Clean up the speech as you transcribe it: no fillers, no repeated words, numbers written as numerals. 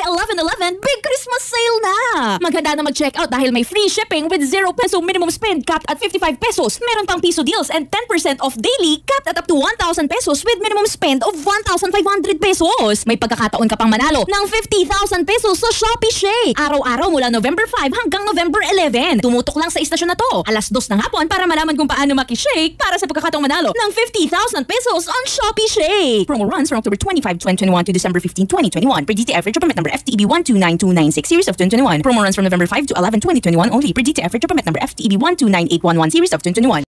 Shopee 11.11 Big Christmas Sale na! Maghanda na mag-check out dahil may free shipping with 0 peso minimum spend capped at 55 pesos. Meron pang piso deals and 10% off daily capped at up to 1,000 pesos with minimum spend of 1,500 pesos. May pagkakataon ka pang manalo ng 50,000 pesos sa Shopee Shake. Araw-araw mula November 5 hanggang November 11. Tumutok lang sa istasyon na to. Alas 2 ng hapon para malaman kung paano makishake para sa pagkakataong manalo ng 50,000 pesos on Shopee Shake. Promo runs from October 25, 2021 to December 15, 2021 per DTF permit number FTEB 129296 series of 2021. Promo runs from November 5 to 11, 2021 only per DTF permit number FTEB 129811 series of 2021.